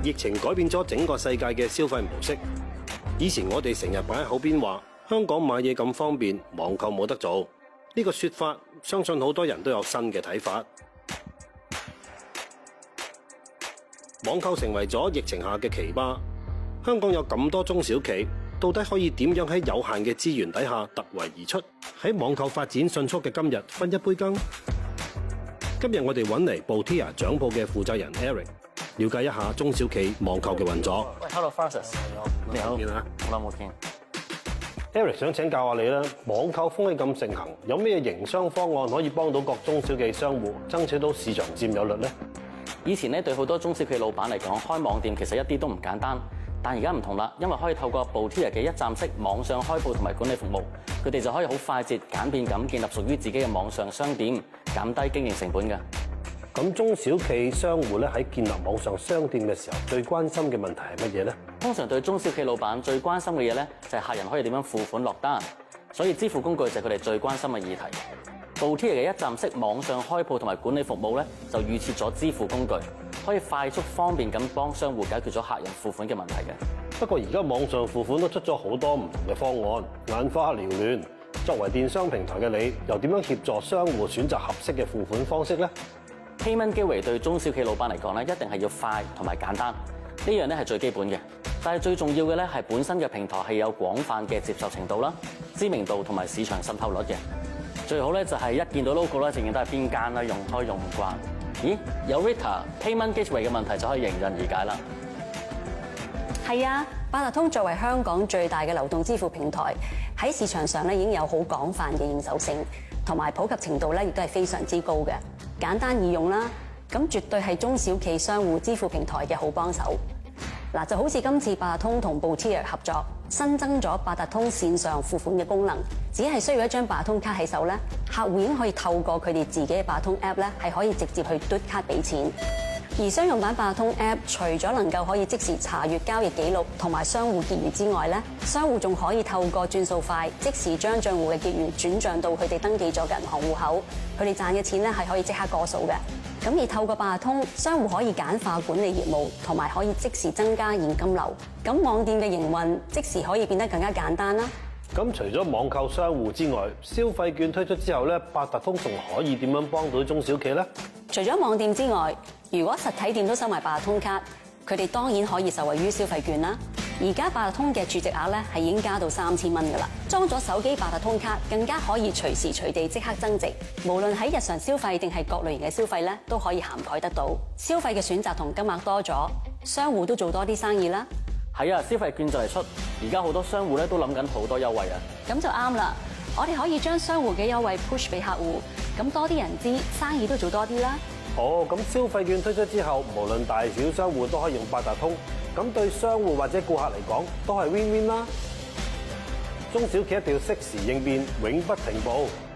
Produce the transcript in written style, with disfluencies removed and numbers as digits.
疫情改變咗整個世界嘅消費模式。以前我哋成日擺喺口邊話香港買嘢咁方便，網購冇得做。呢個說法，相信好多人都有新嘅睇法。網購成為咗疫情下嘅奇葩。香港有咁多中小企，到底可以點樣喺有限嘅資源底下突圍而出，喺網購發展迅速嘅今日分一杯羹？今日我哋揾嚟Botia掌鋪嘅負責人 Eric， 了解一下中小企網購嘅運作。 喂 ，Hello Francis， 你好， 見啊， 好耐冇見。 Eric 想請教下你啦，網購風氣咁盛行，有咩營商方案可以幫到各中小企商戶爭取到市場佔有率呢？ 以前咧對好多中小企老闆嚟講，開網店其實一啲都唔簡單，但而家唔同啦，因為可以透過Botia嘅一站式網上開鋪同埋管理服務，佢哋就可以好快捷簡便咁建立屬於自己嘅網上商店，減低經營成本嘅。 咁中小企商戶咧喺建立網上商店嘅時候，最關心嘅問題係乜嘢呢？ 通常對中小企老闆最關心嘅嘢咧，就係客人可以點樣付款落單，所以支付工具就係佢哋最關心嘅議題。Botia嘅一站式網上開鋪同埋管理服務咧，就預設咗支付工具，可以快速方便咁幫商戶解決咗客人付款嘅問題嘅。 不過而家網上付款都出咗好多唔同嘅方案，眼花繚亂。作為電商平台嘅你，又點樣協助商戶選擇合適嘅付款方式呢？ Payment Gateway 對中小企老闆嚟講咧，一定係要快同埋簡單，呢樣咧係最基本嘅。但係最重要嘅咧係本身嘅平台係有廣泛嘅接受程度啦、知名度同埋市場滲透率嘅。最好咧就係一見到 logo 咧，就認得係邊間啦，用開用慣。咦，有 Rita Payment Gateway 嘅問題就可以迎刃而解啦。 係啊，八達通作為香港最大嘅流動支付平台，喺市場上咧已經有好廣泛嘅認受性，同埋普及程度咧亦都係非常之高嘅。簡單易用啦，咁絕對係中小企商戶支付平台嘅好幫手。嗱，就好似今次八達通同Botia合作，新增咗八達通線上付款嘅功能，只係需要一張八達通卡喺手咧，客戶已經可以透過佢哋自己嘅八達通 App 咧，係可以直接去嘟卡俾錢。而商用版八達通 App 除咗能夠可以即時查閱交易記錄同埋商戶結餘之外咧，商戶仲可以透過轉數快即時將賬戶嘅結餘轉帳到佢哋登記咗嘅銀行戶口，佢哋賺嘅錢咧係可以即刻過數嘅。咁而透過八達通，商戶可以簡化管理業務，同埋可以即時增加現金流。咁網店嘅營運即時可以變得更加簡單啦。 咁除咗網購商戶之外，消費券推出之後咧，八達通仲可以點樣幫到中小企呢？ 除咗網店之外，如果實體店都收埋八達通卡，佢哋當然可以受惠於消費券啦。而家八達通嘅儲值額咧係已經加到3000蚊㗎啦，裝咗手機八達通卡更加可以隨時隨地即刻增值，無論喺日常消費定係各類型嘅消費咧都可以涵蓋得到。消費嘅選擇同金額多咗，商戶都做多啲生意啦。 係啊，消費券就嚟出，而家好多商戶咧都諗緊好多優惠啊。 咁就啱啦，我哋可以將商戶嘅優惠 push 俾客戶，咁多啲人知，生意都做多啲啦。 好，咁消費券推出之後，無論大小商戶都可以用八達通，咁對商戶或者顧客嚟講都係 win-win 啦。中小企一定要適時應變，永不停步。